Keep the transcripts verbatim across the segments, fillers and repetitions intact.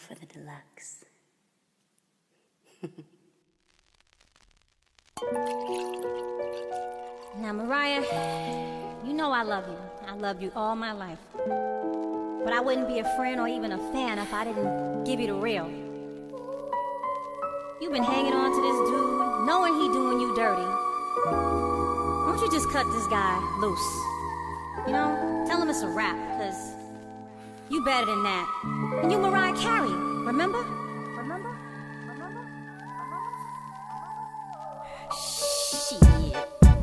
For the deluxe. Now, Mariah, you know I love you. I loved you all my life. But I wouldn't be a friend or even a fan if I didn't give you the real. You've been hanging on to this dude, knowing he doing you dirty. Why don't you just cut this guy loose? You know, tell him it's a wrap, because you better than that. And you Mariah Carey, remember? Remember? Remember? Shit.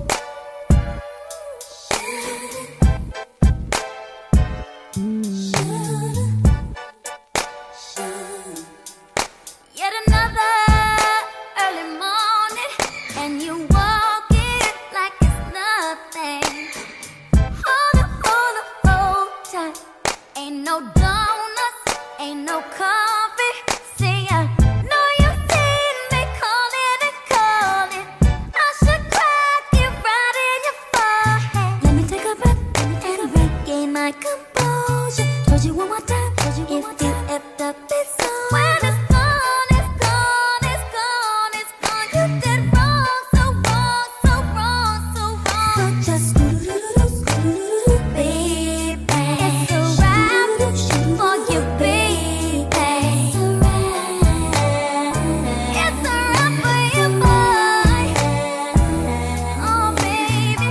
Yet another early morning, and you walk in like it's nothing. Hold up, hold up, hold tight. Ain't no donuts, ain't no coffee. See, I know you seen me calling and calling. I should crack you right in your forehead. Let me take a breath, let me take a breath. Gain my composure. Told you one more time, told you one more time. If you effed up, it's on. When it's gone, it's gone, it's gone, it's gone. You did wrong, so wrong, so wrong, so wrong. So just screw-doo-doo-doo, baby. It's a wrap for you, baby. It's a wrap. It's a wrap for you, boy. Oh, baby.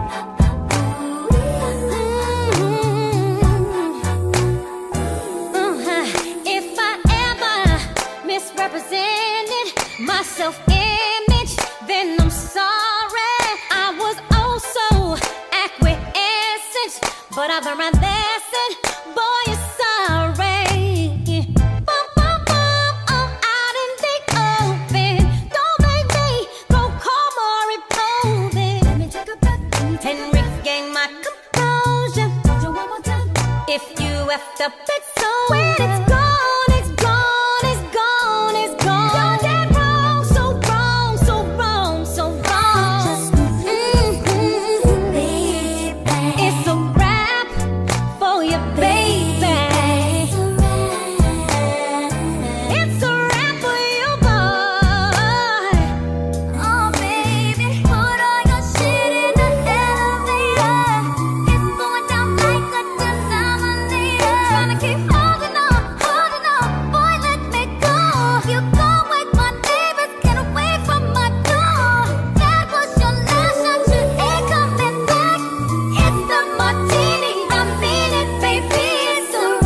If I ever misrepresented my self-image, then I'm sorry. I was oh so acquiescent, but I've learned my lesson. Boy, you're sorry. Bum, bum, bum, I'm out in the open. Don't make me go call Maury Povey. Let me take a breath and regain my composure. One more time. If you effed up, it's so. When it's gone, it's gone, it's gone, it's gone. You're dead wrong, so wrong, so wrong, so wrong. Mm-hmm. Baby. It's a wrap for you, baby. It's a wrap for you, boy. Oh, baby, put all your shit in the elevator. It's going down like a denominator. Tryna keep holding on, holding on. Boy, let me go. You go wake my neighbors, get away from my door. That was your last shot, you ain't coming back. It's the martini, I mean it, baby. It's a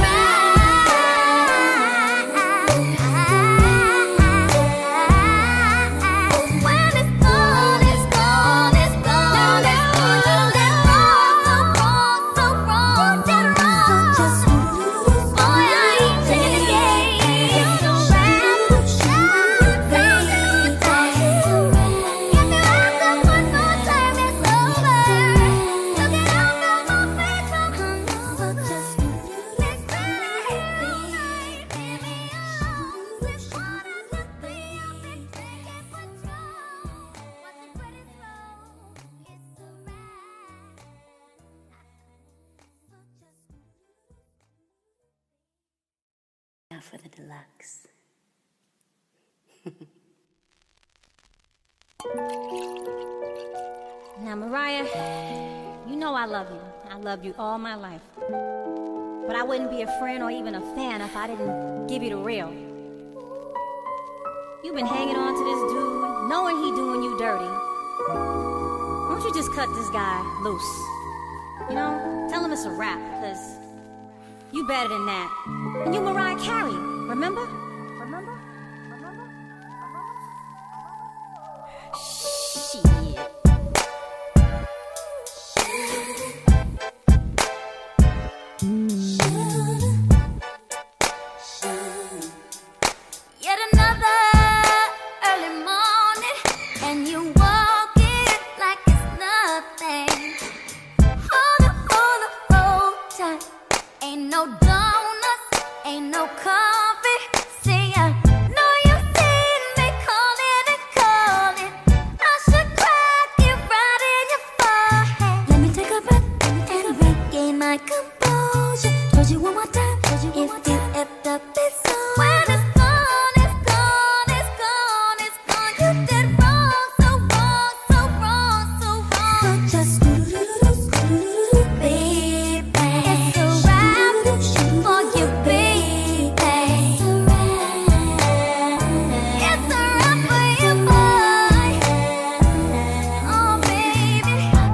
wrap. When it's gone, it's gone, it's gone, it's gone. You did wrong, so wrong, so wrong, you did wrong. So just boy, I ain't playing the game. It's a wrap, baby. If you act up one more time, it's over. Look it up on my face, I'm hungover. Just let's play it, baby. Oh, we wanna look me up and take control. Watching credits roll, it's a wrap. Now for the deluxe. Now, Mariah, you know I love you. I loved you all my life. But I wouldn't be a friend or even a fan if I didn't give you the real. You've been hanging on to this dude, knowing he doing you dirty. Why don't you just cut this guy loose? You know, tell him it's a wrap, because you better than that. And you Mariah Carey, remember? Remember? Remember? Shit. Yet another early morning, and you walk in like it's nothing. Hold up, hold up, hold tight. Ain't no donuts, ain't no coffee. When it's gone, it's gone, it's gone, it's gone. You did wrong, so wrong, so wrong, so wrong. So just baby, it's a wrap for you, baby. It's a wrap for you, boy. Oh, baby.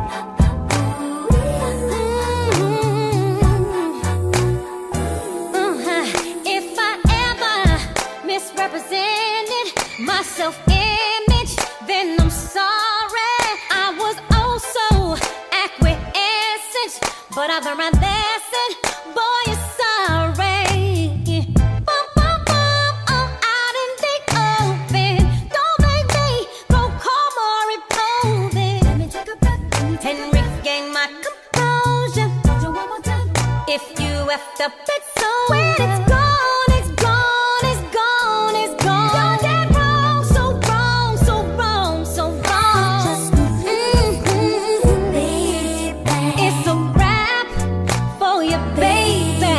If I ever misrepresented my self-image, then I'm sorry. I was oh so acquiescent, but I've learned my lesson. Boy, you're sorry. Bum, bum, bum, I'm out in the open. Don't make me go calm or impulsive. Let me take a breath and regain my composure. If you effed up, it's so when it's gone, it's gone, it's gone, it's gone. You're dead wrong, so wrong, so wrong, so wrong. Mm-hmm. It's a wrap for you, baby.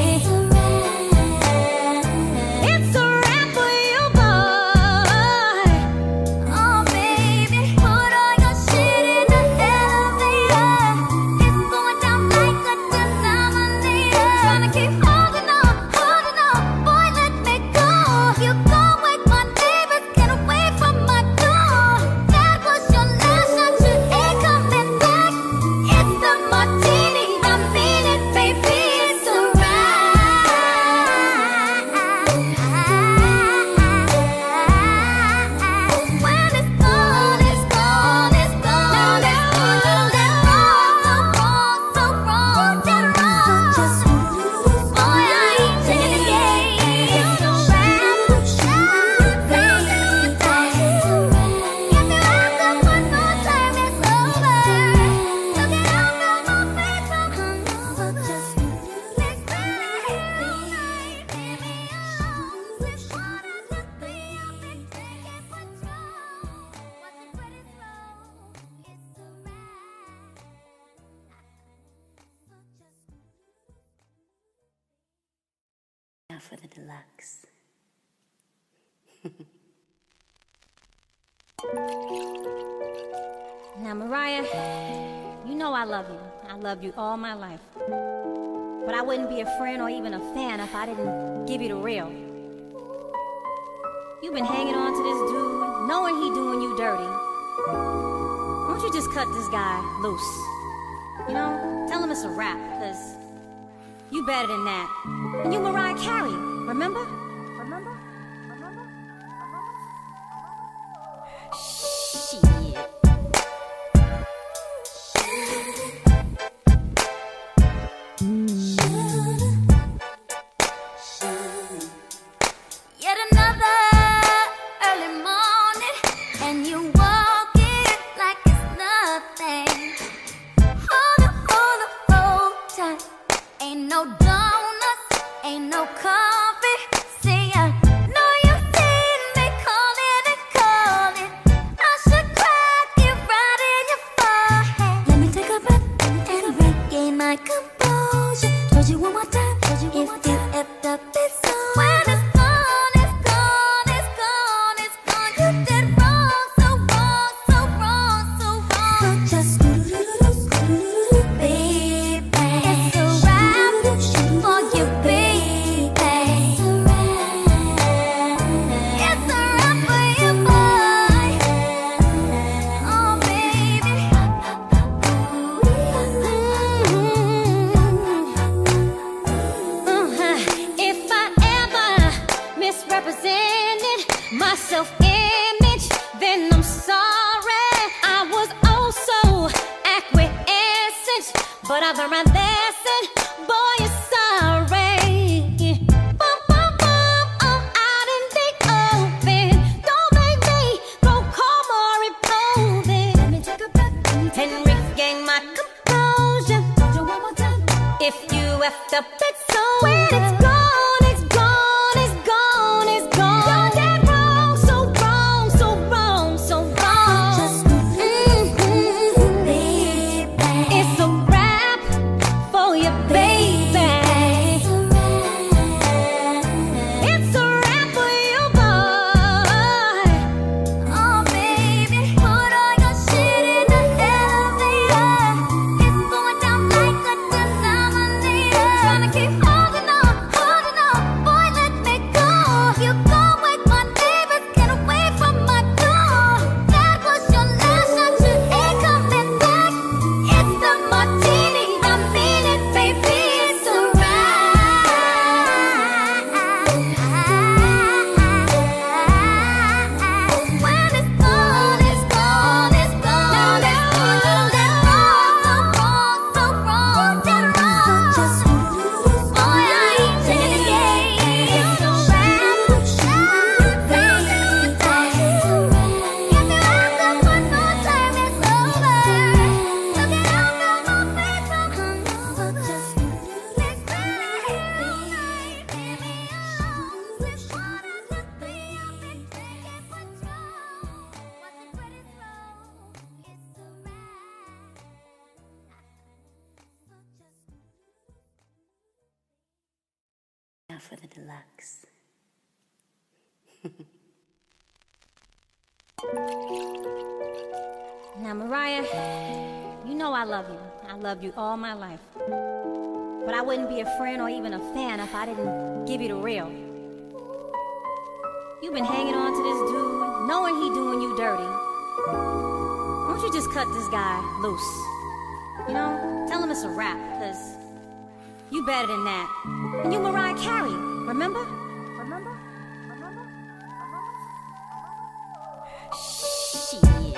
It's a wrap for you, boy. Oh, baby, put all your shit in the elevator. It's going down like a denominator. Tryna keep holding on, holding on. Boy, let me go. You gon' wake my neighbors, get away from my door. That was your last shot, you ain't coming back. It's the martini, I mean it, baby. It's a when it's gone, it's gone, it's gone, it's gone. You did wrong, so wrong, so wrong, you did wrong. Boy, I ain't taking the game. It's a wrap, baby. If you act up one more time, it's over. Look it up on my face, I'm hungover. Just let's play it right, baby. Oh, we wanna just be up and take control. Wasn't pretty slow. It's a wrap. Now for the deluxe. Now, Mariah, you know I love you. I love you all my life. But I wouldn't be a friend or even a fan if I didn't give you the real. You've been hanging on to this dude, knowing he doing you dirty. Why don't you just cut this guy loose? You know, tell him it's a wrap, because you better than that. And you Mariah Carey, remember? Remember? Remember? Shit. Yet another early morning, and you walk in like it's nothing. Hold up, hold up, hold tight. Ain't no donuts, ain't no coffee. See, I know you've seen me calling and calling. I should crack you right in your forehead. Let me take a breath and regain my composure. Told you one more time, told you one more time. If you effed up, it's on. When it's gone, it's gone, it's gone, it's gone. You did wrong, so wrong, so wrong, so wrong. So just baby, it's a wrap for you, baby. It's a wrap. It's a wrap for you, boy. Oh, baby. If I ever misrepresented my self-image, then I'm sorry. I was oh so acquiescent, but I've learned my lesson. Boy, you're sorry. Bum, bum, bum, I'm out in the open. Don't make me go calm or impulsive. Let me take a breath and regain my composure. If you effed up, it's so when it's gone, it's gone, it's gone, it's gone. You're dead wrong, so wrong, so wrong, so wrong. Mm-hmm. It's a wrap for Now for the deluxe. Now, Mariah, you know I love you. I love you all my life. But I wouldn't be a friend or even a fan if I didn't give you the real. You've been hanging on to this dude, knowing he doing you dirty. Won't you just cut this guy loose? You know, tell him it's a wrap, because you better than that. And you Mariah Carey, remember? Remember? Remember? Shit.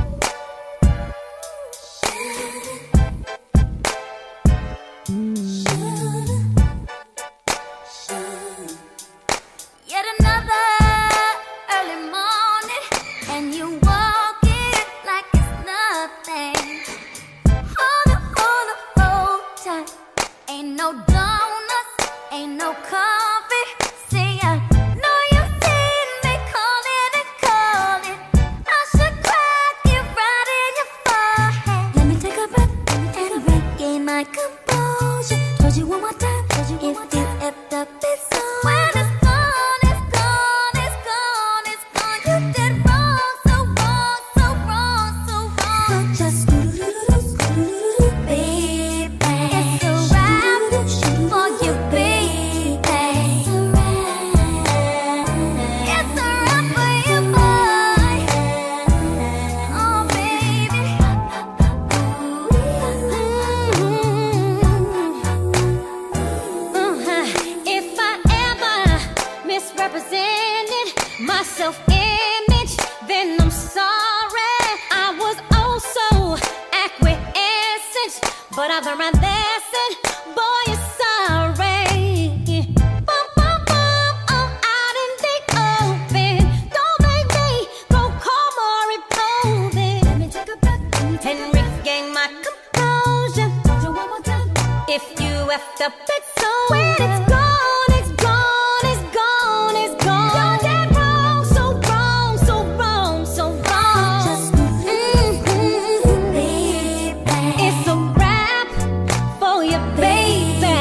Yet another early morning, and you walk it like it's nothing. Hold up, hold up, hold tight. Ain't no donuts, ain't no coffee. See, I know you've seen me calling and calling. I should crack it right in your forehead. Let me take a breath, let me take a breath, gain my composure. Told you one more time, told you one more time. If you effed up, it's on. When it's gone, it's gone, it's gone, it's gone. You did wrong, so wrong, so wrong, so wrong. So just screw-doo-doo-doo, baby. It's a wrap for you, baby. It's a wrap. It's a wrap for you, boy. Oh, baby. If I ever misrepresented my self-image, then I'm sorry. I was oh so acquiescent, but I've learned my lesson. Boy, you're sorry. Bum, bum, bum, I'm out in the open. Don't make me go call Maury Povey. Let me take a breath and regain my composure. Told you one more time. If you effed up, it's on. When it's gone, it's gone, it's gone, it's gone. You're dead wrong, so wrong, so wrong, so wrong. Mhm. It's a wrap for you, baby.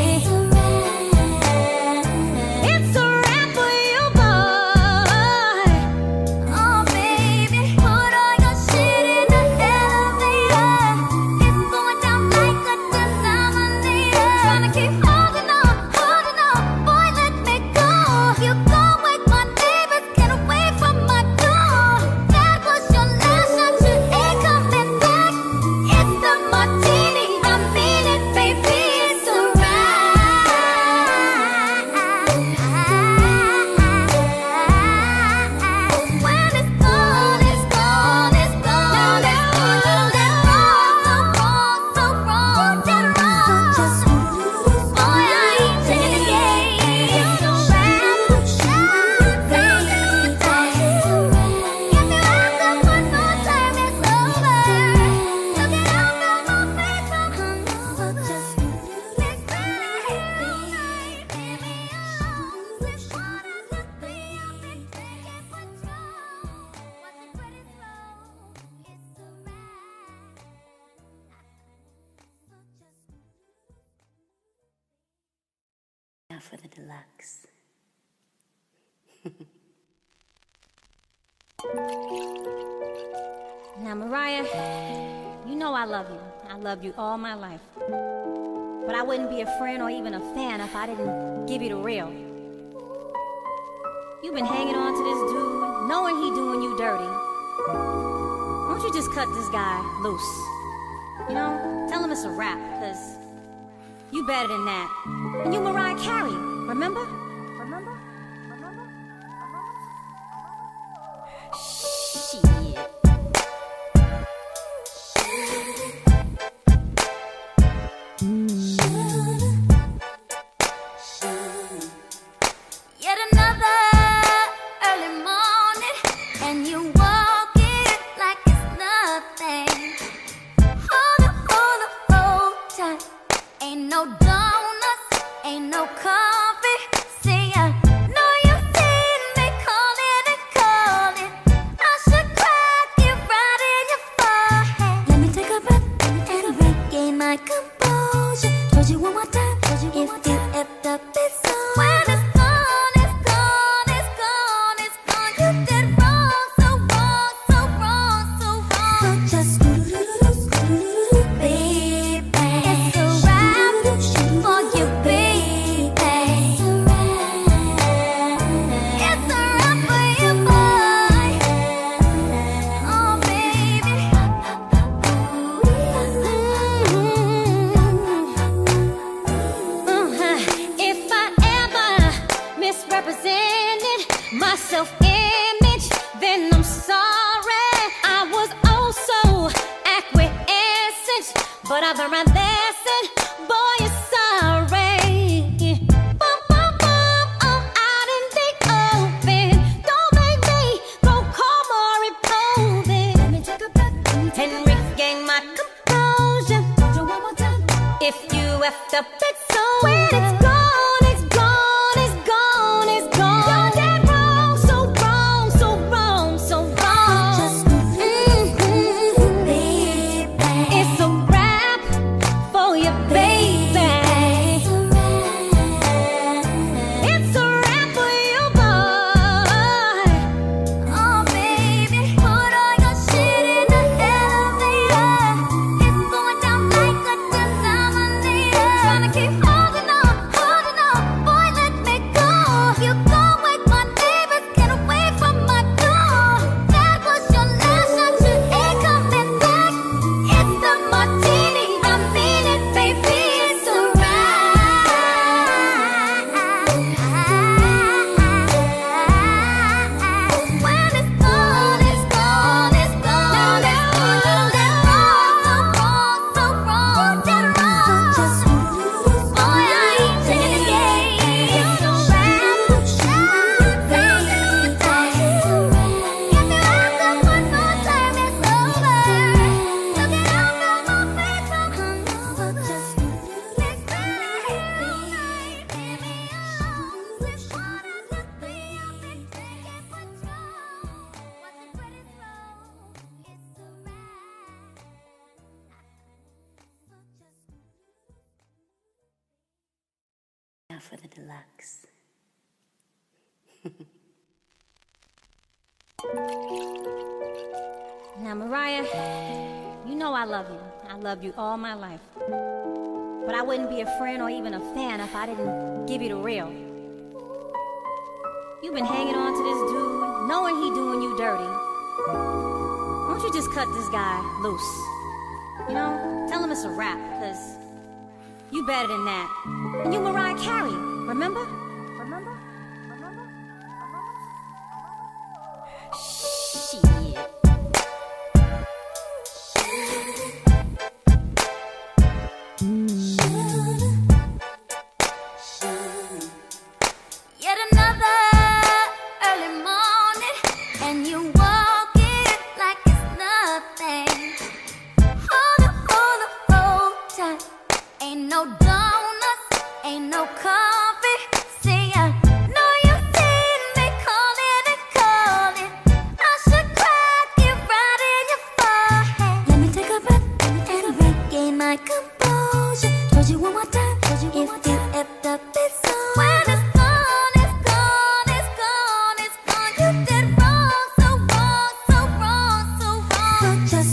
It's a wrap for you, boy. Oh, baby, put all your shit in the elevator. It's going down like a denominator. Tryna keep holding on, holding on. Boy, let me go. You go wake my neighbors, get away from my door. That was your last shot, you ain't coming back. It's the martini, I mean it, baby. It's a wrap. When it's gone, it's gone, it's gone, it's gone. You did wrong, so wrong, so wrong, you did wrong. Boy, I ain't taking the game. It's a wrap, baby. If you act up one more time, it's over. Look it up in my face, I'm hungover. Let's ride, baby, oh. With one of the three, I've been taking control. Wasn't pretty slow. It's a wrap. Now for the deluxe. Now, Mariah, you know I love you. I love you all my life. But I wouldn't be a friend or even a fan if I didn't give you the real. You've been hanging on to this dude, knowing he doing you dirty. Won't you just cut this guy loose? You know, tell him it's a wrap, because you better than that. And you Mariah Carey, remember? Remember? Remember? Shit. Yet another early morning, and you walk it like it's nothing. Hold up, hold up, hold tight. Ain't no donuts, ain't no coffee. See, I know you've seen me calling and calling. I misrepresented my self-image, then I'm sorry. I was oh so acquiescent, but I've learned my lesson. Boy, you're sorry. Bum, bum, bum, I'm out in the open. Don't make me go call more reposing. Let me take a breath and regain my composure. If you effed up, it's so when it's gone, it's gone, it's gone, it's gone. You're dead wrong, so wrong, so wrong, so wrong. Mm-hmm. It's a wrap for you, baby. It's a wrap for you, boy. Oh baby, put all your shit in the elevator. It's going down like a denominator. Tryna keep holding on, holding on. Boy, let me go. You gon' wake my neighbors, get away from my door. That was your last shot, you ain't coming back. It's the martini, I mean it, baby. It's a when it's gone, it's gone, it's gone, it's gone. You did wrong, so wrong, so wrong, you did wrong. Boy, I ain't taking the game. It's a wrap, baby. If you ask us one more time, it's over. Look it up on my face, I'm hungover. Just let's play right, baby. Oh, we wanna just be up and take control. What's the greatest role? It's a wrap. Now for the deluxe. Now, Mariah, you know I love you. I love you all my life. But I wouldn't be a friend or even a fan if I didn't give you the real. You've been hanging on to this dude, knowing he doing you dirty. Why don't you just cut this guy loose? You know, tell him it's a wrap, because you better than that. And you Mariah Carey, remember? Remember? Remember? Shit. Yet another early morning, and you walk in like it's nothing. Hold up, hold up, hold tight. Ain't no donuts, ain't no coffee. See, I know you seen me calling and calling. I should crack it right in your forehead. Let me take a breath, let me take a breath, gain my composure. Told you one more time, told you one more time. If you effed up, it's on. When it's gone, it's gone, it's gone, it's gone. You did wrong, so wrong, so wrong, so wrong. So just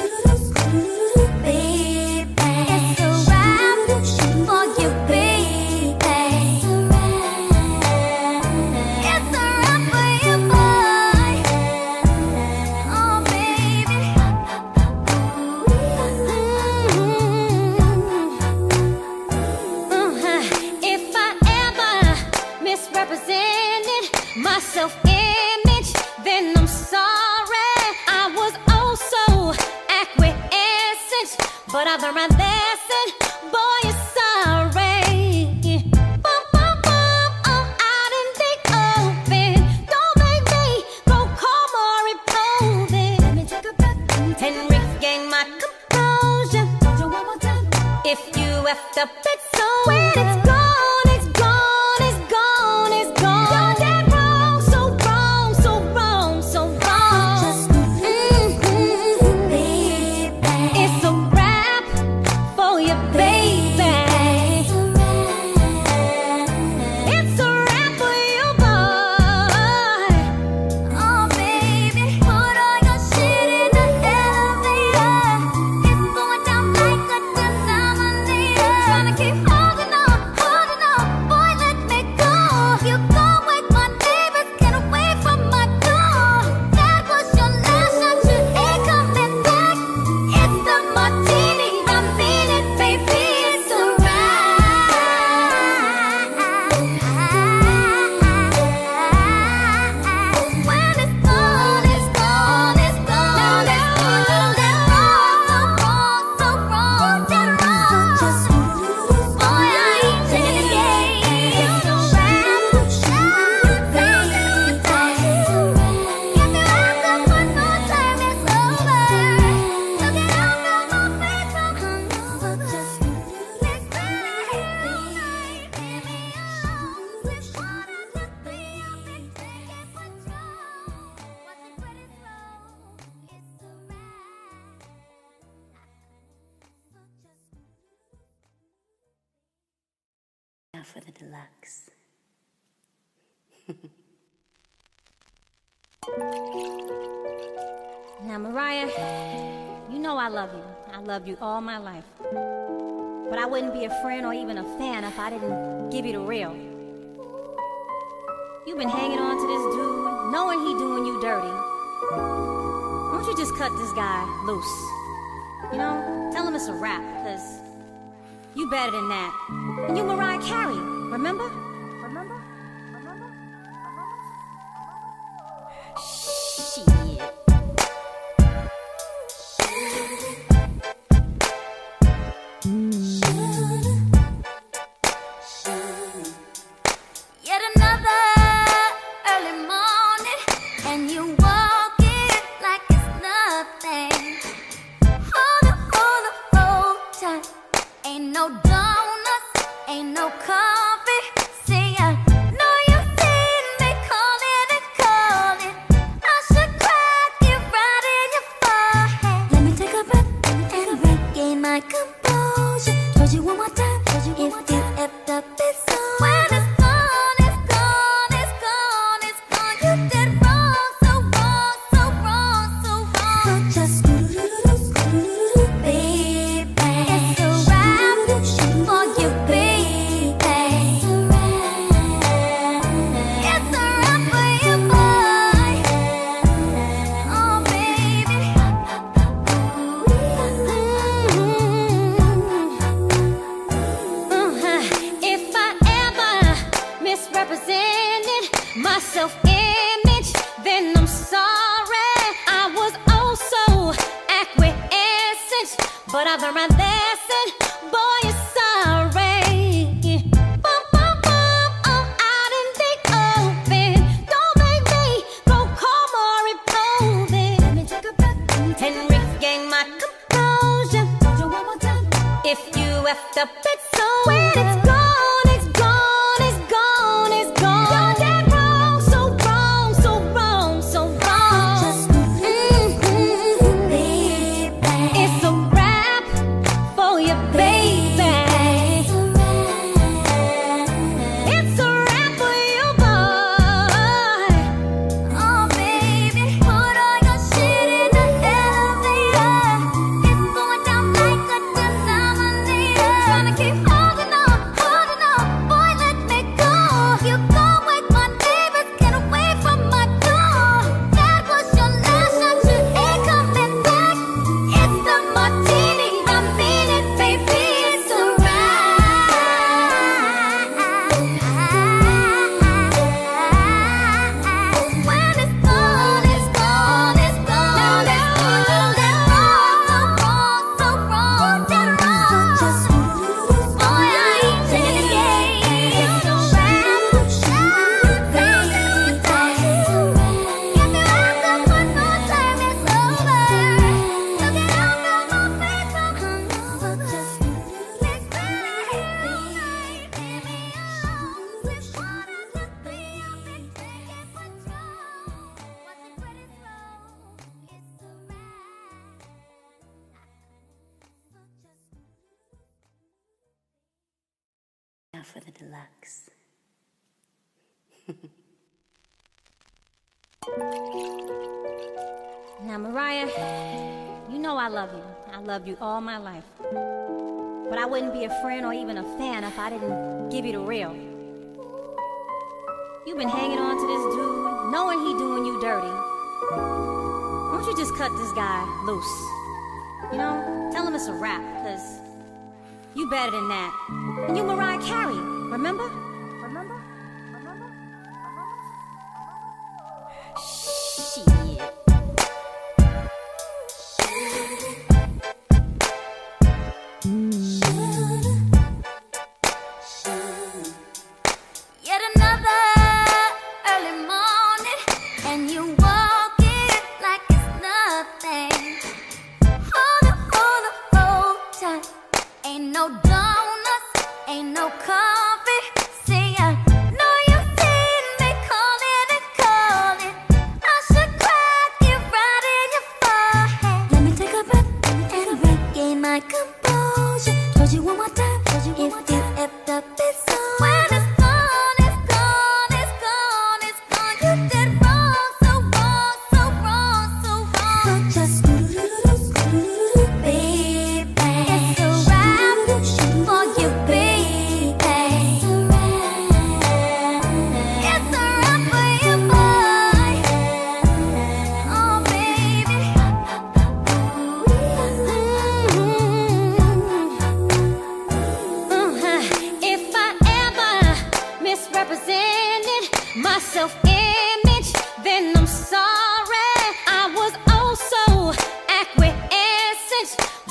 baby, it's a wrap for you, baby. It's a wrap for you, boy. Oh, baby. Uh-huh. If I ever misrepresented my self-image, then I'm sorry. I was oh so acquiescent, but I've learned my lesson. Boy, you're sorry. Bum, bum, bum, I'm out in the open. Don't make me go call more reposing. Let me take a breath and regain my composure. If you effed up, it's so when it's gone, it's gone, it's gone, it's gone. You're dead wrong, so wrong, so wrong, so wrong. Mm-hmm. It's a wrap for you, baby. It's a wrap for you, boy. Oh baby, put all your shit in the elevator. It's going down like a denominator. Tryna keep Now for the deluxe. Now, Mariah, you know I love you. I loved you all my life. But I wouldn't be a friend or even a fan if I didn't give you the real. You've been hanging on to this dude, knowing he doing you dirty. Why don't you just cut this guy loose? You know, tell him it's a wrap, because you better than that. And you Mariah Carey, remember? Remember? Remember? Shit. Yet another early morning, and you walk in like it's nothing. Hold up, hold up, hold tight. Ain't no donuts, ain't no coffee. See, I know you've seen me calling and calling. I should crack you right in your forehead. Let me take a breath, let me take a breath, gain my composure. Told you one more time, told you one more time. If you effed up, it's on. When it's gone, it's gone, it's gone, it's gone. You did wrong, so wrong, so wrong, so wrong. So just screw-doo-doo-doo, screw-doo-doo-doo, baby. It's a wrap for you, baby. It's a wrap. It's a wrap for you, boy. Oh, baby. Uh-huh. If I ever misrepresented my self-image, then I'm sorry. I was oh so acquiescent, but I've learned my lesson. Boy, you're sorry. Bum, bum, bum, I'm out in the open. Don't make me go call more improving. Let me take a breath and regain my composure. Told you one more time. If you effed up, it's on. When it's gone, it's gone, it's gone, it's gone. You're dead wrong, so wrong, so wrong, so wrong. Mhm. It's a wrap for you, baby. It's a wrap for you, boy. Oh, baby, put all your shit in the elevator. It's going down like a denominator. Tryna keep holding on, holding on. Boy, let me go. You go wake my neighbors, get away from my door. That was your last shot, you ain't coming back. It's the martini, I mean it, baby. It's a wrap. When it's gone, it's gone, it's gone, it's gone. You did wrong, so wrong, so wrong, did wrong. Boy, I ain't taking the game. It's a wrap, baby. Get me wrapped up one more time, it's over. Look it out of my face, I'm hungover. Just let's play, baby. Oh, we wanna just be up and taking control. What's the greatest role? It's a wrap. Now for the deluxe. Now, Mariah, you know I love you. I loved you all my life. But I wouldn't be a friend or even a fan if I didn't give you the real. You've been hanging on to this dude, knowing he doing you dirty. Why don't you just cut this guy loose? You know, tell him it's a wrap, because you better than that. And you Mariah Carey, remember? Remember? Remember? Shit. Yet another early morning, and you walk in like it's nothing. Hold up, hold up, hold tight. Ain't no donuts, ain't no coffee. See, I know you've seen me calling and calling. I should cry.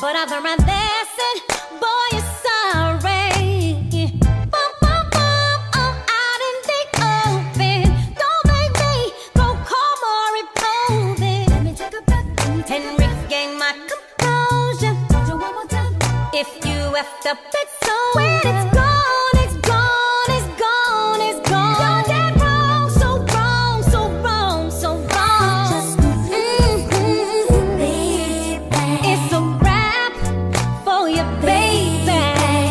but I've learned my lesson. Boy, you're sorry. Bum, bum, bum, I'm out in the open. Don't make me go calm or improving. Let me take a breath and regain my composure. If you effed up, it's so when it's gone, it's gone, it's gone, it's gone. You're dead wrong, so wrong, so wrong, so wrong. Mm-hmm. It's a wrap for you, baby.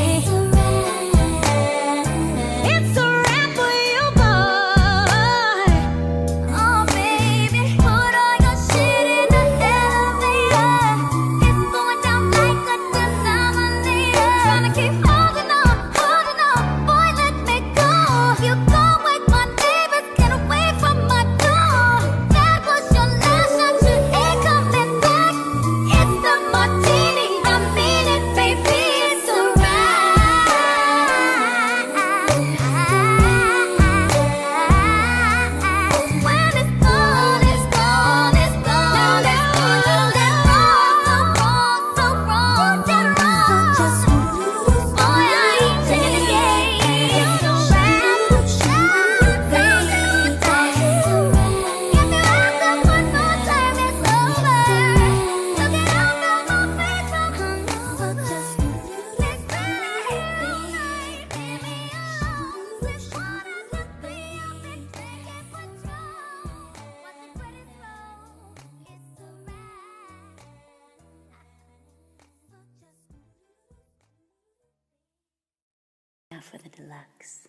It's a wrap for you, boy. Oh, baby, put all your shit in the elevator. It's going down like a denominator. Tryna keep holding on, holding on. Boy, let me go. You go wake my neighbors, get away from my door. That was your last shot, you ain't coming back. It's the martini, I mean it, baby. It's a when it's gone, it's gone, it's gone. It's gone, you're dead wrong, so wrong, so wrong, dead wrong. Boy, I ain't taking the game. It's a wrap, baby. Get me wrapped up one more time, it's over. Look it up on my face, I'm hungover. Let's play all night, baby. Oh, wish what I could be. I've been taking control. What the credit roll? It's a wrap. Now for the deluxe.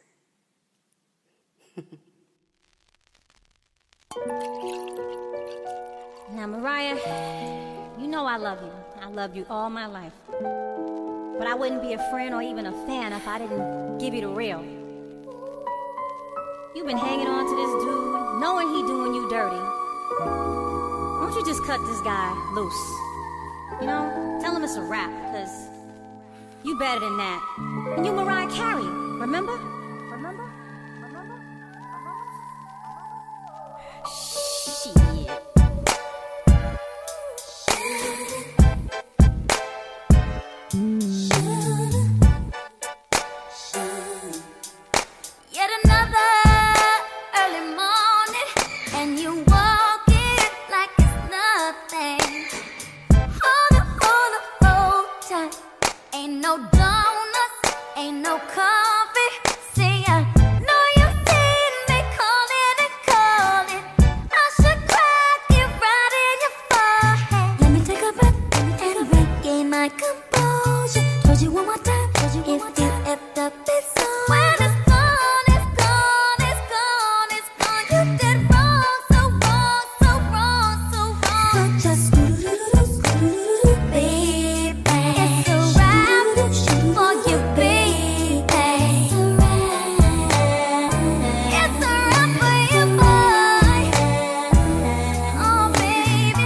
Now, Mariah, you know I love you. I loved you all my life. But I wouldn't be a friend or even a fan if I didn't give you the real. You've been hanging on to this dude, knowing he doing you dirty. Why don't you just cut this guy loose? You know, tell him it's a wrap, because you better than that. And you Mariah Carey, remember? Remember? Remember? Shit. Yet another early morning, and you walk in like it's nothing. Hold up, hold up, hold tight. Ain't no donuts, ain't no coffee. See, I know you seen me calling and calling. I should crack it right in your forehead. Let me take a breath and regain my composure. Told you one more time, told you one more time. If you effed up, it's on. When it's gone, it's gone, it's gone, it's gone. You did wrong, so wrong, so wrong, so wrong. So just baby, it's a wrap for you, baby. It's a wrap for you, boy. Oh, baby.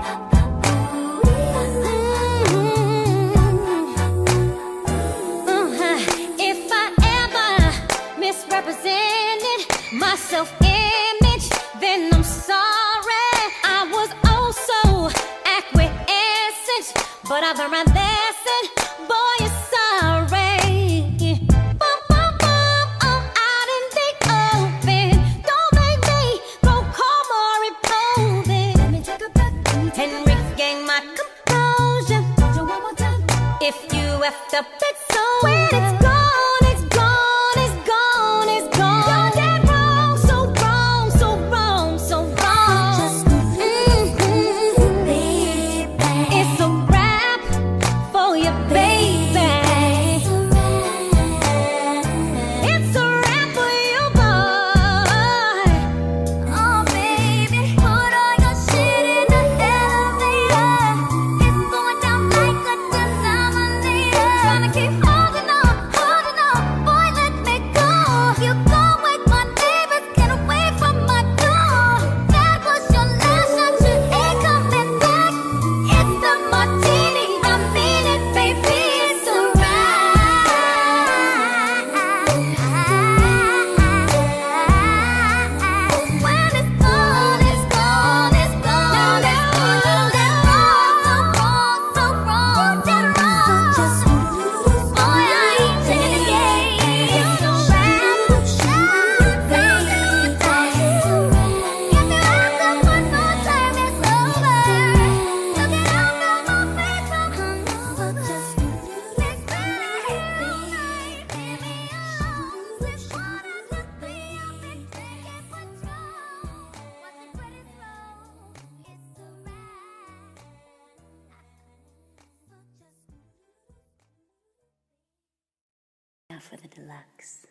Uh-huh. If I ever misrepresented my self-image, then I'm sorry. I was oh so acquiescent, but I've learned my lesson. Boy, you're sorry. Bum, bum, bum, I'm out in the open. Don't make me go calm or improving. Let me take a breath and regain my composure. If you effed up, it's so when it's gone, it's gone, it's gone, it's gone. You're dead wrong, so wrong, so wrong, so wrong. Mm-hmm. It's a wrap for you, baby. It's a wrap for you, boy. Oh, baby, put all your shit in the elevator. It's going down like a denominator. Tryna keep holding on, Now for the deluxe.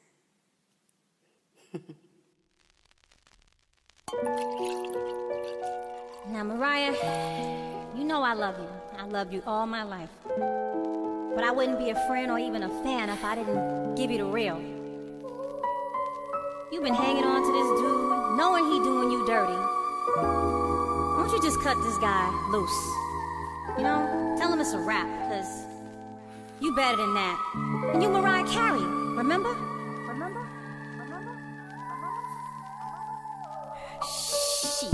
Now, Mariah, you know I love you. I loved you all my life. But I wouldn't be a friend or even a fan if I didn't give you the real. You've been hanging on to this dude, knowing he doing you dirty. Why don't you just cut this guy loose? You know, tell him it's a wrap, because you better than that. And you Mariah Carey, remember? Remember? Remember? Shit.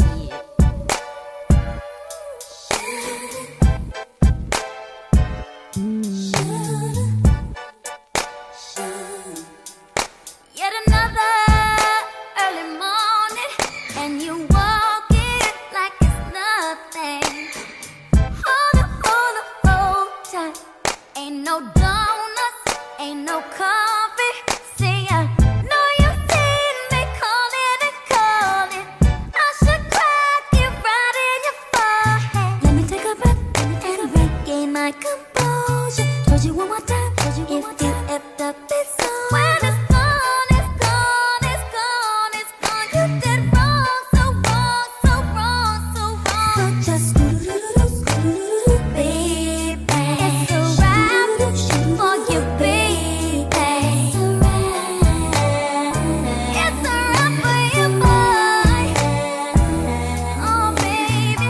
Yet another early morning, and you walk in like it's nothing. Hold up, hold up, hold tight. Ain't no donuts, ain't no coffee. See, I know you've seen me calling and calling. I should crack you right in your forehead. Let me take a breath, let me take a breath, gain my composure. Told you one more time, told you one more time. If you effed up, it's on. When it's gone, it's gone, it's gone, it's gone. You did wrong, so wrong, so wrong, so wrong. So just screw-doo-doo-doo, screw-doo-doo-doo, baby. It's a wrap for you, baby. It's a wrap. It's a wrap for you, boy. Oh, baby.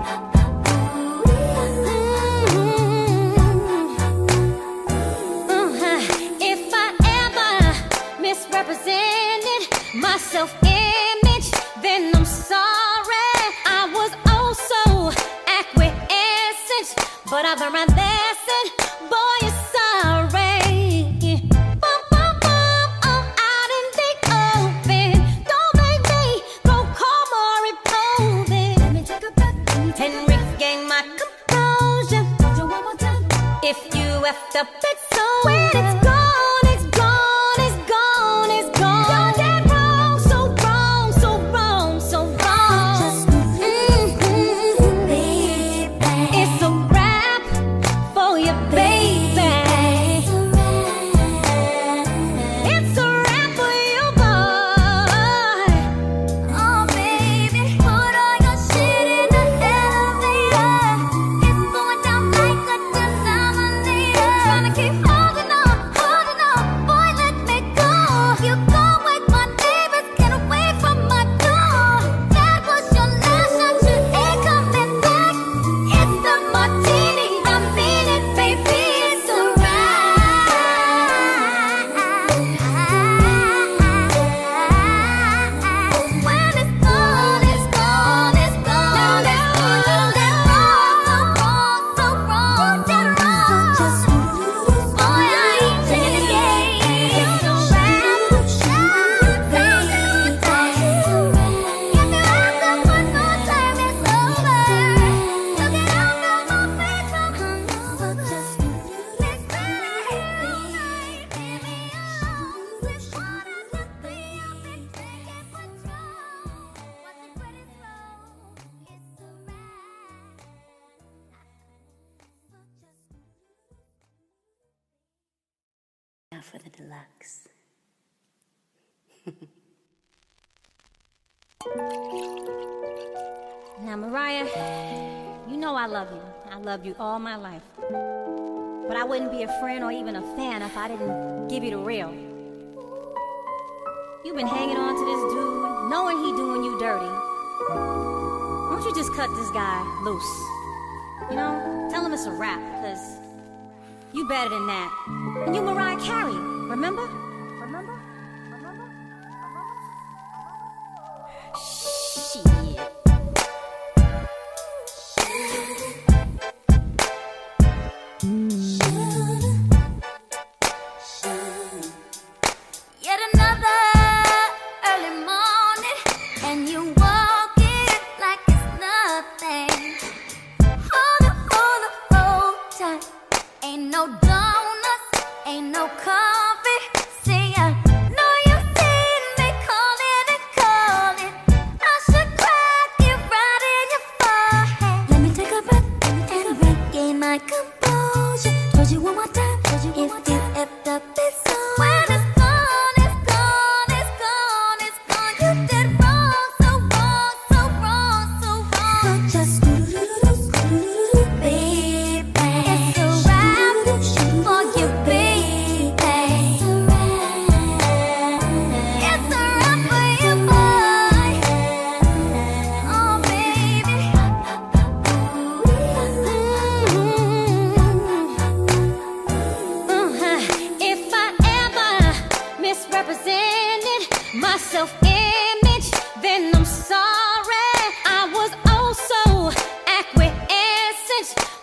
Uh-huh. If I ever misrepresented my self-image, then I'm sorry. I was oh so acquiescent, but I've learned my lesson. Boy, you're sorry. Bum, bum, bum, I'm out in the open. Don't make me go call Maury Povich. Let me take a breath and regain my composure. If you effed up, it's on. When it's gone, it's gone, it's gone, it's gone. You did wrong, so wrong, so wrong, so wrong. Mm-hmm. It's a wrap for you, baby. It's a wrap for you, boy. Oh, baby, put all your shit in the elevator. It's going down like a denominator. Tryna keep holding on, holding on. Boy, let me go. You go wake my neighbors, get away from my door. That was your last shot, you ain't coming back. It's the martini, I mean it, baby. It's a wrap. When it's gone, it's gone, it's gone, it's gone. You did wrong, so wrong, so wrong, you did wrong. So just boy, I ain't taking the game. It's a wrap, baby. If you act up one more time, it's over. You get out of my face, I'm so just let's play. Baby, oh, this one is the thing I've been taking control. What's the greatest role? It's a wrap. Now for the deluxe. Now, Mariah, you know I love you. I loved you all my life. But I wouldn't be a friend or even a fan if I didn't give you the real. You've been hanging on to this dude, knowing he doing you dirty. Why don't you just cut this guy loose? You know, tell him it's a wrap, because you better than that. And you Mariah Carey, remember? Remember? Remember? Shit. Yet another early morning, and you walk in like it's nothing. Hold up, hold up, hold tight. Ain't no donuts, ain't no coffee. See, I know you've seen me calling and calling. I should crack you right in your forehead. Let me take a breath, let me take a breath, gain my composure. Told you one more time, told you one more time. If you effed up, it's on.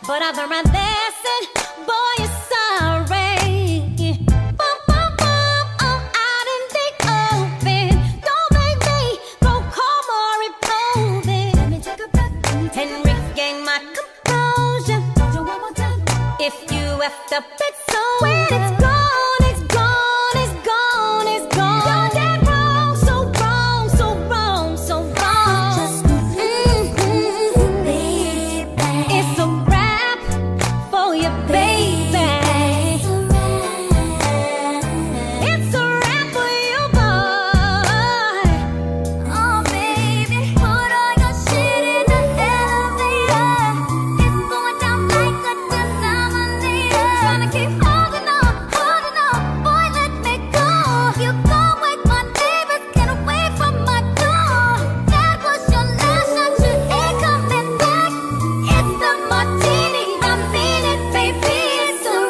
but I've learned my lesson. Boy, you're sorry. Boom, boom, boom, I'm out in the open. Don't make me go call Maury Povin. Let me take a breath and regain my composure. If you effed up, it's so when it's gone, it's gone, it's gone, it's gone. You're dead wrong, so wrong, so wrong, so wrong. Mm-hmm. It's a wrap for you, baby. It's a wrap for you, boy. Oh, baby, put all your shit in the elevator. It's going down like a denominator. Tryna keep holding on, holding on. Boy, let me go. You gon' wake my neighbors, get away from my door. That was your last shot, you ain't coming back. It's the martini, I mean it, baby. It's a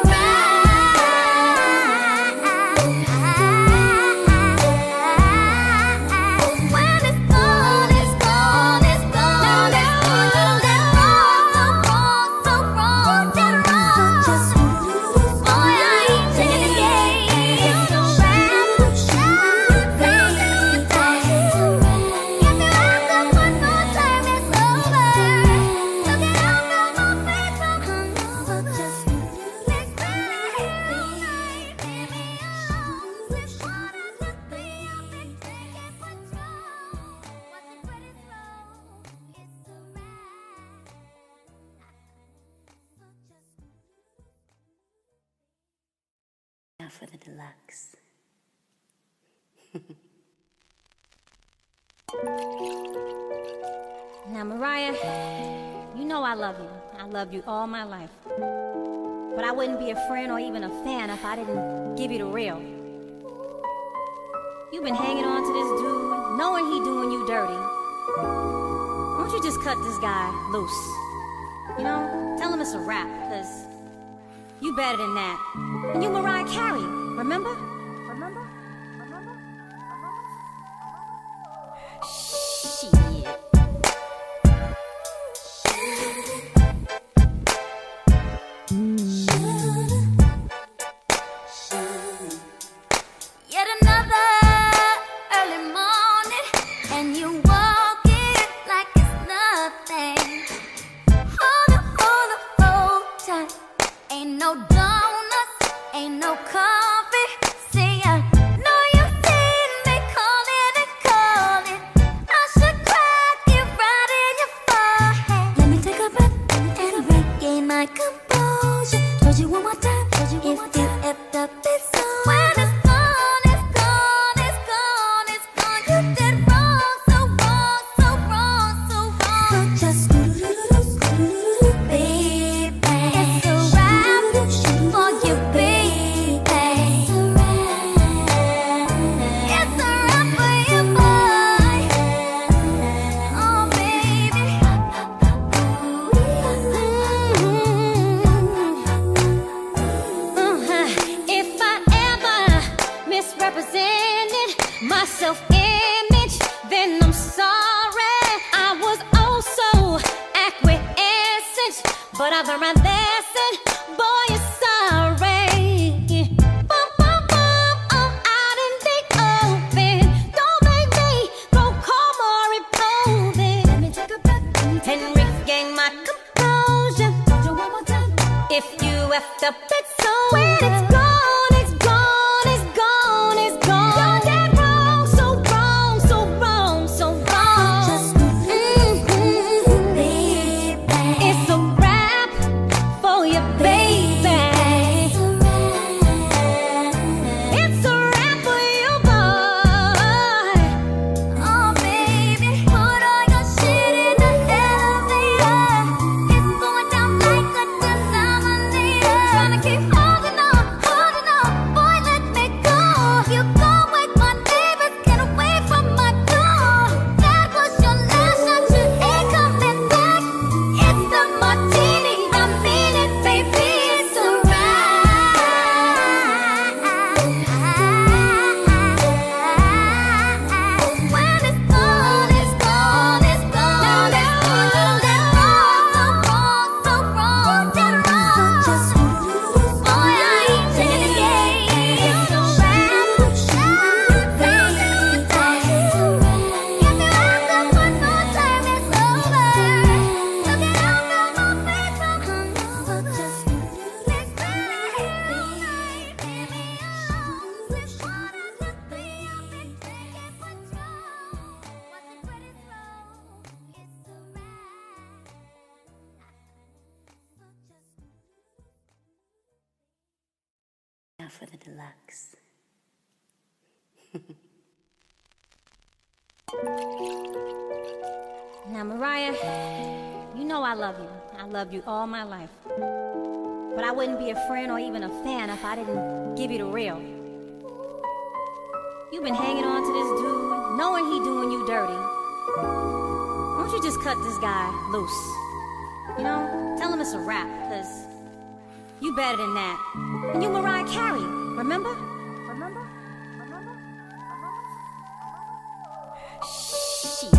when it's gone, it's gone, it's gone. It's gone. You're wrong, so wrong, so wrong. You're wrong. Just boy, I ain't taking it again. It's a wrap, baby. Get me wrapped up one more time, it's over. Took it out of my face, I'm hungover. Just let's play tonight, baby. Oh, this water just be up and taking control. Watch the credits roll. It's a wrap. Now for the deluxe. Now, Mariah, you know I love you. I loved you all my life. But I wouldn't be a friend or even a fan if I didn't give you the real. You've been hanging on to this dude, knowing he doing you dirty. Why don't you just cut this guy loose? You know, tell him it's a wrap, because you better than that. And you Mariah Carey, remember? Remember? Remember? Shit. Yet another early morning, and you walk in like it's nothing. Hold up, hold up, hold tight. Ain't no donuts, ain't no coffee. See, I know you seen me calling and calling. I should crack it right in your forehead. Let me take a breath and regain my composure. Told you one more time, told you one more time. If you effed up, it's on. When it's gone, it's gone, it's gone, it's gone. You did wrong, so wrong, so wrong, so wrong. So just baby, it's a wrap for you, baby. It's a wrap. It's a wrap for you, boy. Oh, baby. If I ever misrepresented my self-image, then I'm sorry. I was oh so acquiescent, but I've learned my lesson. Boy, you're sorry. Boom, boom, boom, I'm out in the open. Don't make me go call Maury Povin. Let me take a breath and regain my composure. If you effed up, it's so when it's gone, it's gone, it's gone, it's gone. You're dead wrong, so wrong, so wrong, so wrong. Mm-hmm. It's a wrap for you, baby. Now for the deluxe. Now, Mariah, you know I love you. I loved you all my life. But I wouldn't be a friend or even a fan if I didn't give you the real. You've been hanging on to this dude, knowing he doing you dirty. Why don't you just cut this guy loose? You know, tell him it's a wrap, because you better than that. And you Mariah Carey, remember? Remember? Remember? Shit.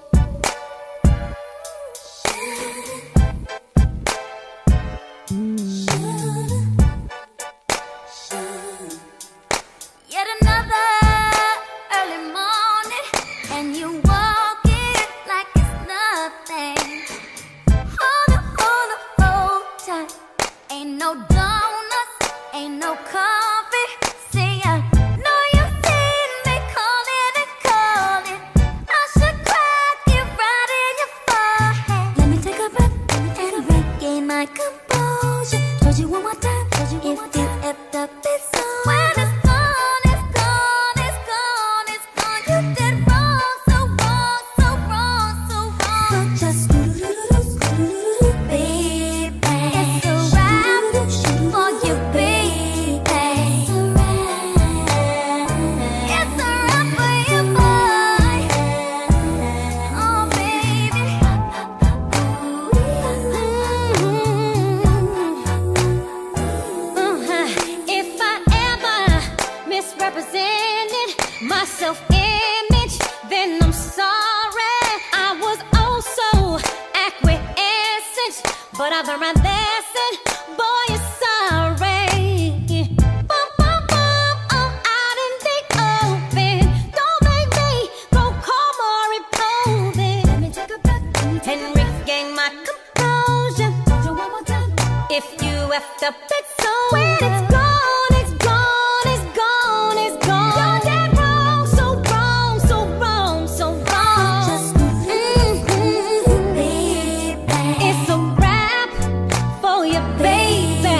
Yet another early morning, and you walk it like it's nothing. Hold up, hold up, hold tight. Ain't no donuts, ain't no coffee. See, I know you've seen me calling and calling. I should crack it right in your forehead. Let me take a breath, let me take a breath, gain my composure. Told you one more time, told you one more time. If you effed up, it's on. When it's gone, it's gone, it's gone, it's gone. You did wrong, so wrong, so wrong, so wrong. So just screw-doo-doo-doo, screw-doo-doo-doo, baby. It's a wrap for you, baby. It's a wrap. It's a wrap for you, boy. Oh, baby. Uh-huh. If I ever misrepresented my self-image, then I'm sorry. I was oh so acquiescent, but I've learned my lesson. Boy, you're sorry. Bum, bum, bum, I'm out in the open. Don't make me go call Maury Povin. Let me take a breath and regain my composure. One more time. If you effed up, it's on. When it's gone, it's gone, it's gone, it's gone. You're dead wrong, so wrong, so wrong, so wrong. Mm-hmm. It's a wrap for you, baby.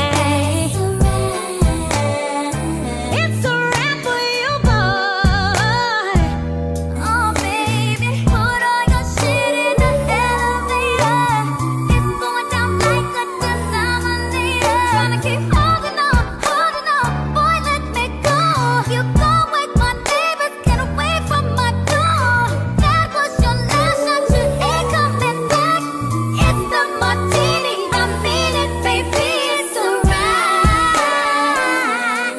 It's a wrap for you, boy. Oh, baby, put all your shit in the elevator. It's going down like a denominator. Tryna keep holding on, holding on. Boy, let me go. You gon' wake my neighbors, get away from my door. That was your last shot, you ain't coming back. It's the martini, I mean it, baby. It's a wrap.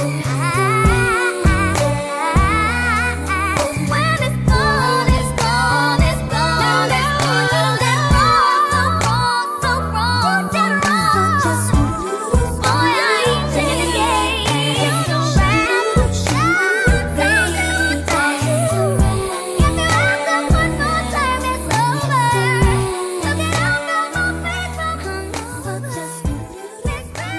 When it's gone, it's gone, it's gone, it's gone. You did wrong, so wrong, so wrong. You did wrong. Boy, I ain't taking it again. It's a wrap, baby. Get me wrapped up one more time, it's over. Look it out of my face, I'm hungover. Just let's play,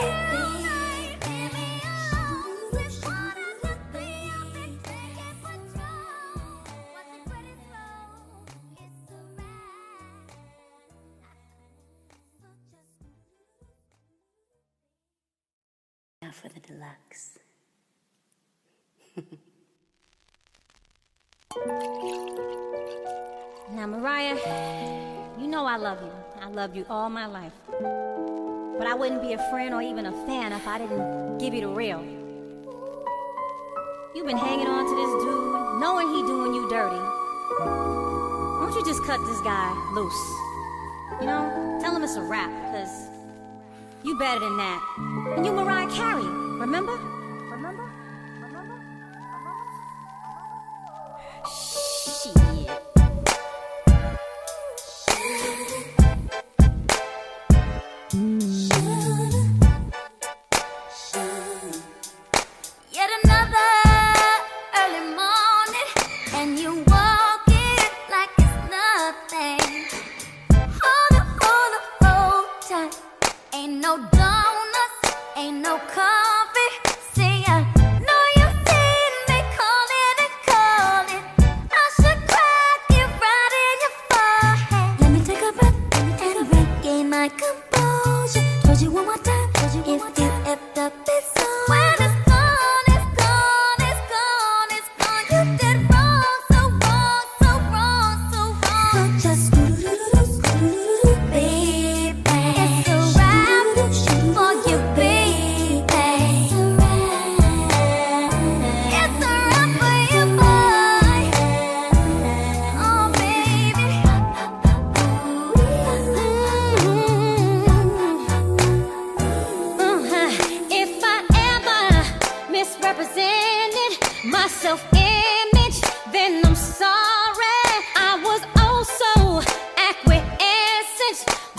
baby. Oh, it's water, just be up and take it control. What's the credit roll? It's a wrap. Now for the deluxe. Now, Mariah, you know I love you. I loved you all my life. But I wouldn't be a friend or even a fan if I didn't give you the real. You've been hanging on to this dude, knowing he doing you dirty. Why don't you just cut this guy loose? You know, tell him it's a wrap, because you better than that. And you Mariah Carey, remember? Remember? Remember? Shit. Yet another early morning, and you walk it like it's nothing. Hold up, hold up, hold tight. Ain't no donuts, ain't no coffee.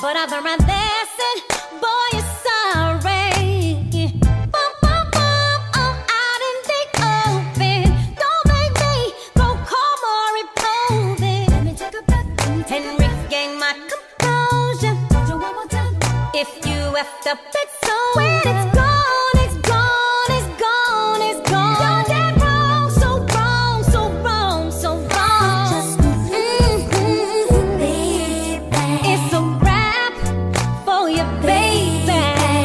but I've learned my lesson. Boy, you're sorry. Boom, boom, boom, I'm out in the open. Don't make me go calm or reposing. Let me take a breath and regain my composure. One more time. If you effed up, it's so when it's gone, it's gone, it's gone, it's gone. You're dead wrong, so wrong, so wrong, so wrong. Mm-hmm. It's a wrap for you, baby.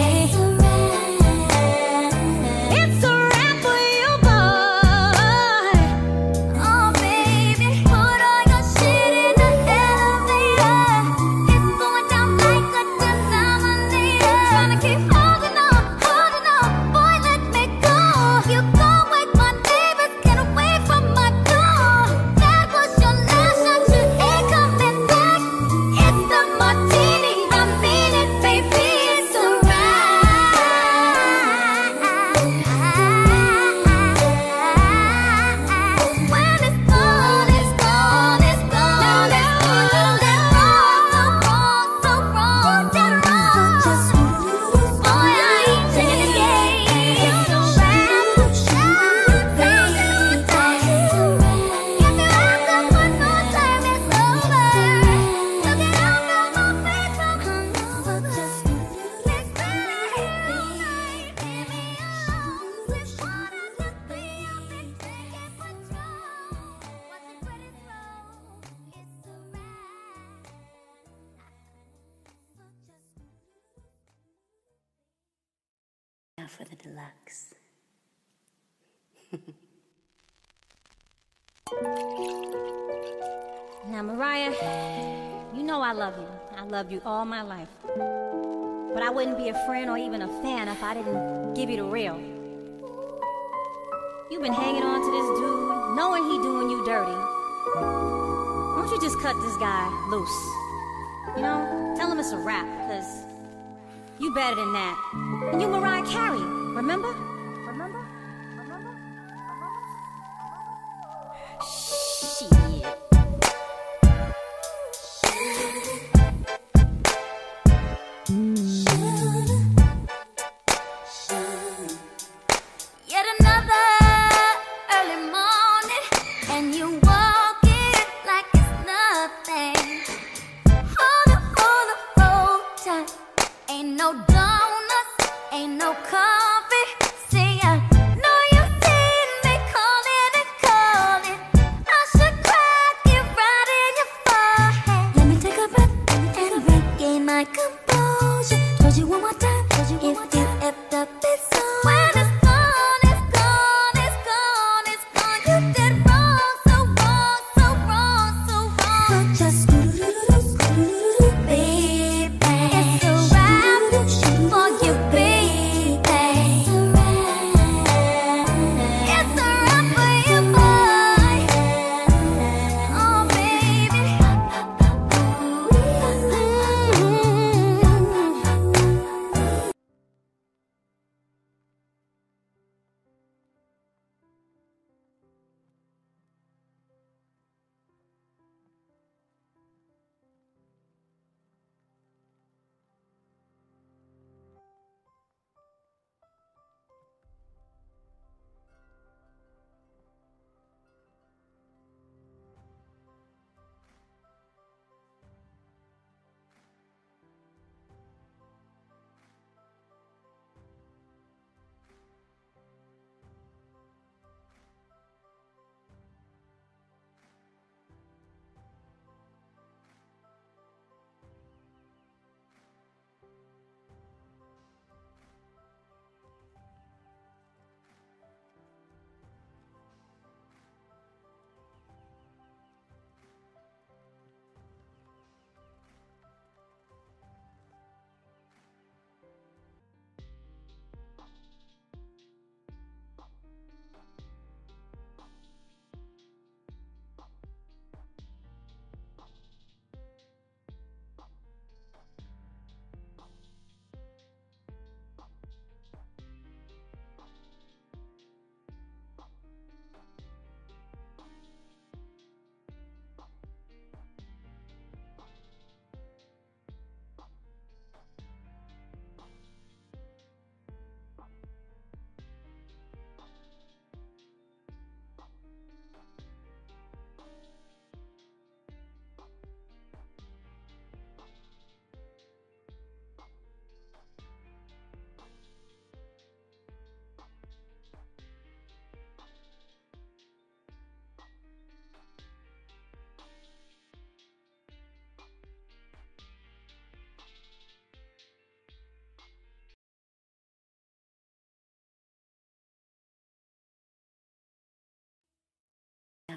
It's a wrap for you, boy. Oh, baby, put all your shit in the elevator. It's going down like a denominator. Tryna keep holding on, holding on. Boy, let me go. You gon' wake my neighbors, get away from my door. That was your last shot, you ain't coming back. It's the martini, I mean it, baby. It's a wrap. When it's gone, it's gone, it's gone, it's gone. That's wrong, so wrong, so wrong, dead wrong. Boy, I ain't taking it again. It's a wrap, baby. Get me wrapped up one more time, it's over. Look it up on my face, I'm hungover. Let's play all night, baby, oh. With water, just be up and taking control. What's the greatest role? It's a wrap. Now for the deluxe. Now, Mariah, you know I love you. I loved you all my life. But I wouldn't be a friend or even a fan if I didn't give you the real. You've been hanging on to this dude, knowing he doing you dirty. Why don't you just cut this guy loose? You know, tell him it's a wrap, because you better than that. And you Mariah Carey, remember? Remember? Remember? Shit. Yet another early morning, and you walk in like it's nothing. Hold up, hold up, hold tight. Ain't no donuts, ain't no coffee.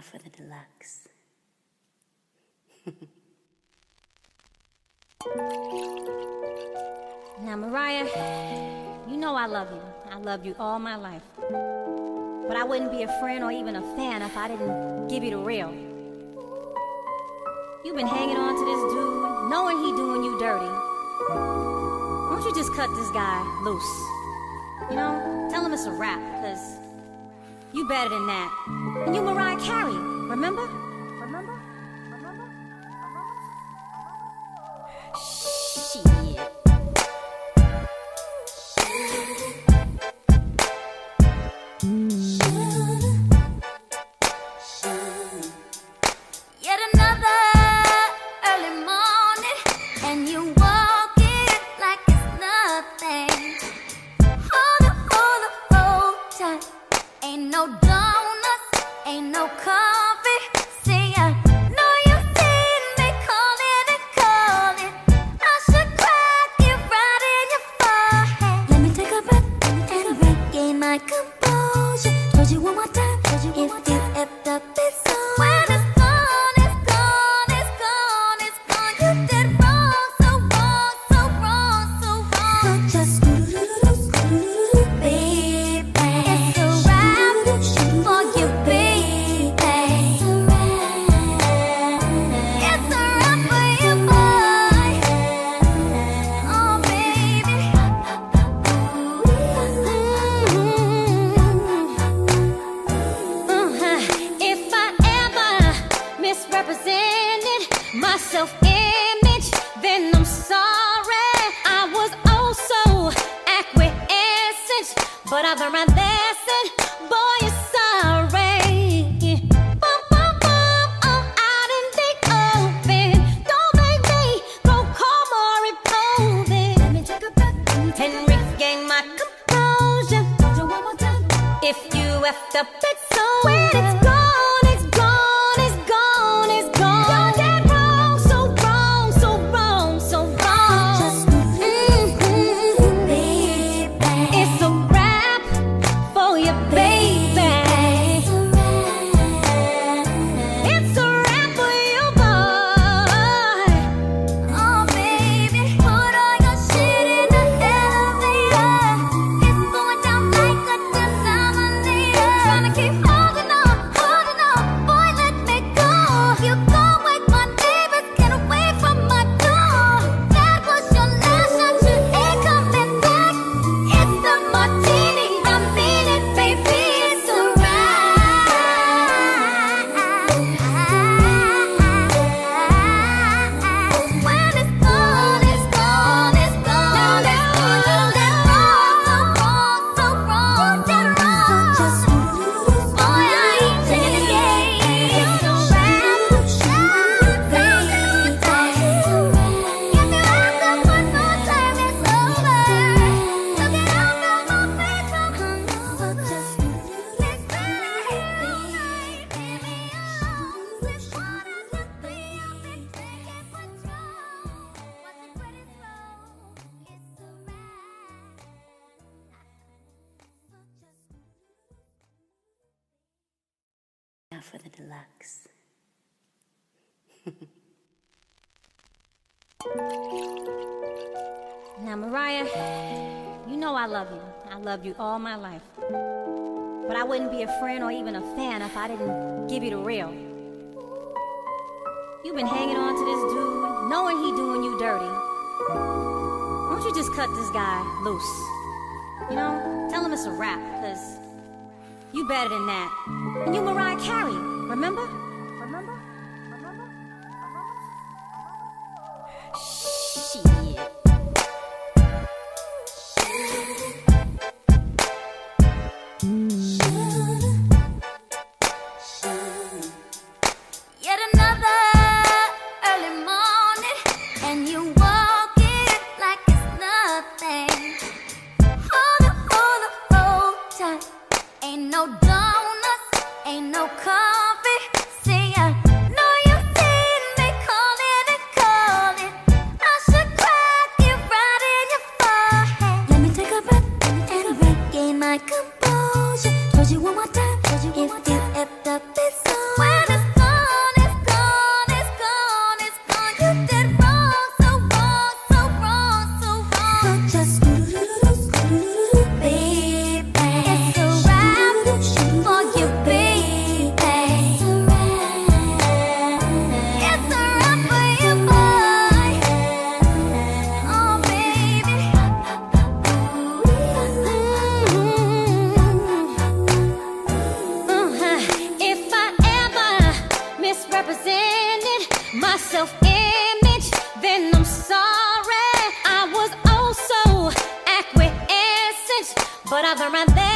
Now for the deluxe. Now, Mariah, you know I love you. I loved you all my life. But I wouldn't be a friend or even a fan if I didn't give you the real. You've been hanging on to this dude, knowing he doing you dirty. Why don't you just cut this guy loose? You know, tell him it's a wrap, because you better than that. And you Mariah Carey, remember? Remember? Remember? Shit. Yet another early morning, and you walk in like it's nothing. Hold up, hold up, hold tight. Ain't no donuts, ain't no coffee. See, I know you seen me calling and calling. I should crack it right in your forehead. Let me take a breath and regain my composure. Told you one more time, told you one more time. If you effed up, it's on. When it's gone, it's gone, it's gone, it's gone. You did wrong, so wrong, so wrong, so wrong. So just screw-doo-doo-doo, screw-doo-doo-doo, baby. It's a wrap for you, baby. It's a wrap. It's a wrap for you, boy. Oh, baby. Uh-huh. If I ever misrepresented my self-image, then I'm sorry. I was oh so acquiescent, but I've learned my lesson. Boy, you're sorry. Bum, bum, bum, I'm out in the open. Don't make me go call Maury Povin. Let me take a breath and regain my composure. If you effed up, it's on. When it's gone, it's gone, it's gone, it's gone. You did wrong, so wrong, so wrong, so wrong. Mhm. It's a wrap for you, baby. It's a wrap for you, boy. Oh, baby, put all your shit in the elevator. It's going down like a denominator. Tryna keep holding on, holding on. Boy, let me go. You gon' wake my neighbors, get away from my door. That was your last shot, you ain't coming back. It's the martini, I mean it, baby. It's a wrap. When it's gone, it's gone, it's gone, it's gone. You did wrong, so wrong, so wrong. You did wrong. So just boy, I ain't taking it again. It's a wrap, baby. Get me wrapped up one more time, it's over. So get out of my face, so come over. Just let's play it, baby. Oh, this one is the thing I've been taking control. What's the greatest role? It's a wrap. Now for the deluxe. Now, Mariah, you know I love you. I loved you all my life. But I wouldn't be a friend or even a fan if I didn't give you the real. You've been hanging on to this dude, knowing he doing you dirty. Why don't you just cut this guy loose? You know, tell him it's a wrap, because you better than that. And you Mariah Carey, remember? Remember? Remember? Shit. Yet another early morning, and you walk in like it's nothing. Hold up, hold up, hold tight. Ain't no donuts, ain't no coffee. See, I know you seen me calling and calling. I should cry. then I'm sorry. I was oh so acquiescent, but I learned right there